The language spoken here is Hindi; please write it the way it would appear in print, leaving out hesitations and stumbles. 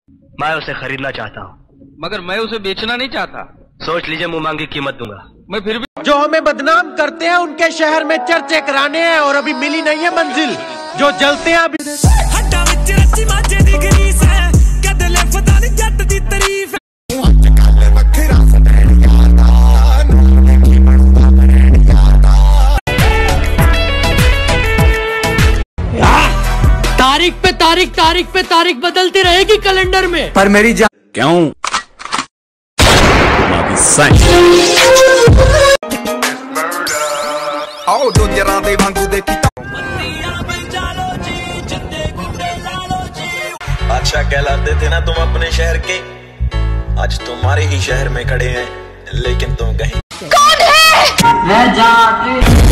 मैं उसे खरीदना चाहता हूँ, मगर मैं उसे बेचना नहीं चाहता। सोच लीजिए, मुंह मांगी कीमत दूंगा। मैं फिर भी जो हमें बदनाम करते हैं उनके शहर में चर्चे कराने हैं और अभी मिली नहीं है मंजिल। जो जलते हैं अभी तारीख पे तारीख बदलती रहेगी कैलेंडर में। पर मेरी जान क्यों? अच्छा कहलाते थे ना तुम अपने शहर के, आज तुम्हारे ही शहर में खड़े हैं, लेकिन तुम कहीं कौन है?